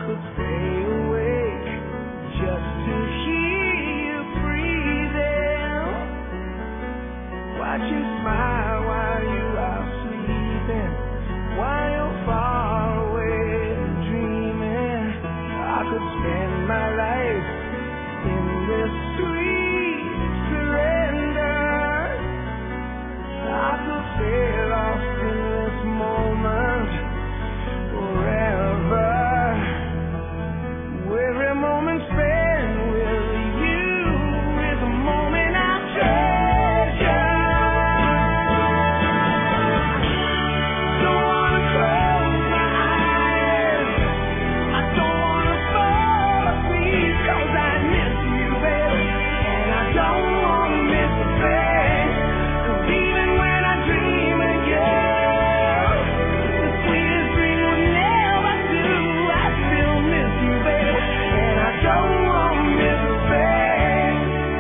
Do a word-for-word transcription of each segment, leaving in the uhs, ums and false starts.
could stay awake just to hear you breathing. Watch you smile while you are sleeping, while you're far away dreaming. I could spend my life in this sweet surrender. I could stay lost in this moment forever. Every moment spent with you is a moment I treasure. Don't wanna close my eyes, I don't wanna fall asleep, 'cause I miss you, baby, and I don't wanna miss a thing. 'Cause even when I dream of you, the sweetest dream will never do. I still miss you, baby, and I don't wanna miss a thing.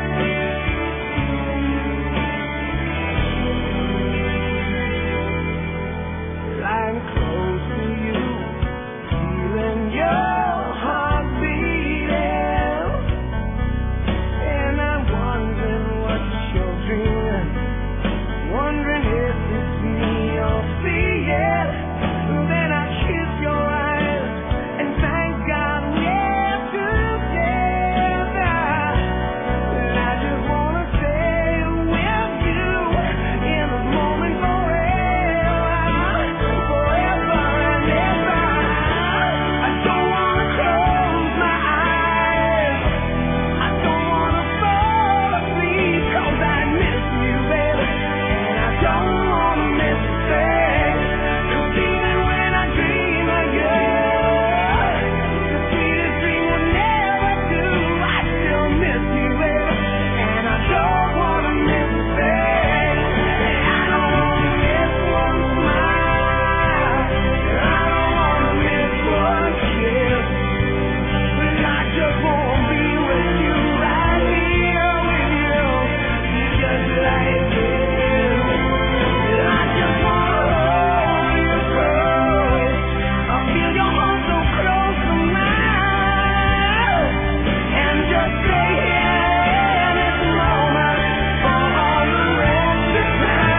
Lying close to you, feeling your heart beating, and I'm wondering what you're dreaming, wondering if it's me you're seeing. Then I kiss your eyes and thank God we're together. And I just wanna stay with you in this moment forever, forever and ever. I don't wanna close my eyes, I don't wanna fall asleep, 'cause I miss you, baby, and I don't wanna miss a thing. 'Cause even when I dream of you, the sweetest dream will never do. I still miss you, baby, and I don't wanna miss a thing. I don't wanna miss one smile, I don't wanna miss one kiss. I just wanna be with you, right here with you, just like this. I just wanna hold you close, I feel your heart so close to mine, and just stay here in this moment for all the rest of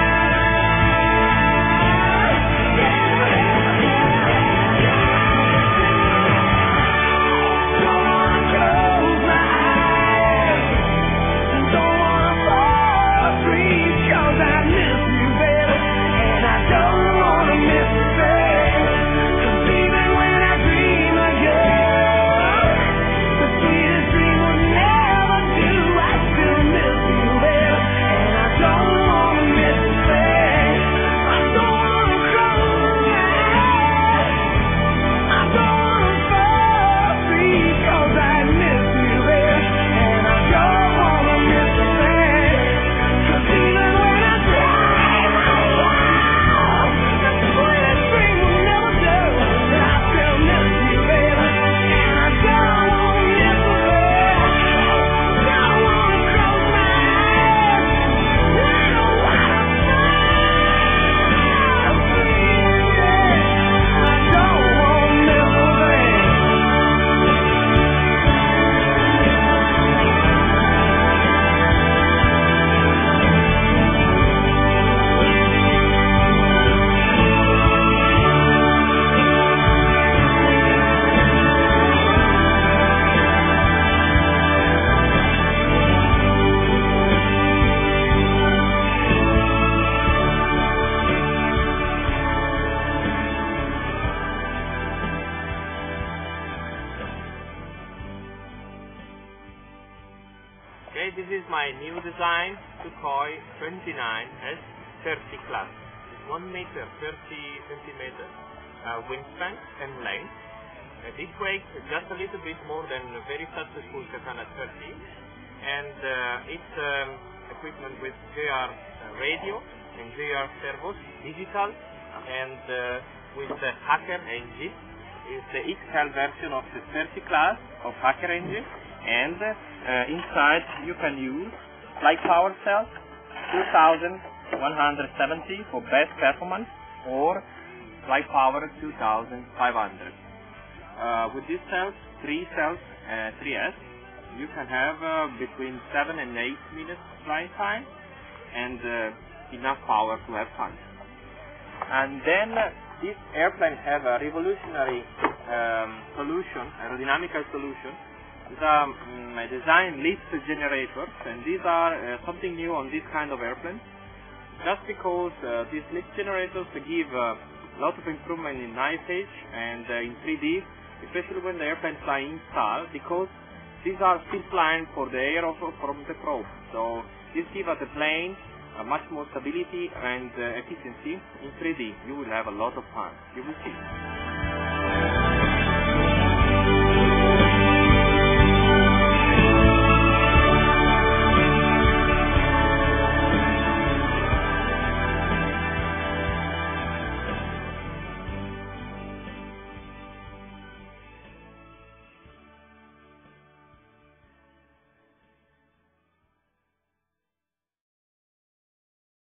time. Yeah, yeah, yeah. Don't wanna close my eyes, don't wanna fall asleep, 'cause I miss you, baby, and I don't wanna miss a thing. 'Cause even when I dream of you, the sweetest dream will never do. I still miss you, baby, and I don't wanna miss a thing. I don't wanna close my eyes, I don't wanna fall asleep, 'cause I miss you, baby, and I don't wanna miss a thing. 'Cause even when I dream of you, the sweetest dream will never do. I still miss you, baby, and I don't wanna miss a thing. Don't wanna close my eyes, I don't wanna fall asleep, I don't wanna miss a thing. Okay, this is my new design, Sukhoi twenty-nine S thirty class. It's one meter thirty centimeters uh, wingspan and length. Uh, this weighs just a little bit more than a very successful Katana thirty, and uh, it's um, equipment with J R uh, radio and J R servos, digital, and uh, with the Hacker engine. It's the X L version of the thirty class of Hacker engine, and uh, inside you can use light power cells two thousand one hundred seventy for best performance, or light power two thousand five hundred. uh, with these cells, three cells, uh, three S, you can have uh, between seven and eight minutes flying time and uh, enough power to have fun. And then uh, this airplane have a revolutionary um, solution, aerodynamical solution. It's a, um, a design lift generators, and these are uh, something new on this kind of airplane. Just because uh, these lift generators give uh, a lot of improvement in night edge and uh, in three D, especially when the airplane fly install, because these are still flying for the air of, from the probe. So this gives the plane uh, much more stability and uh, efficiency in three D. You will have a lot of fun. You will see.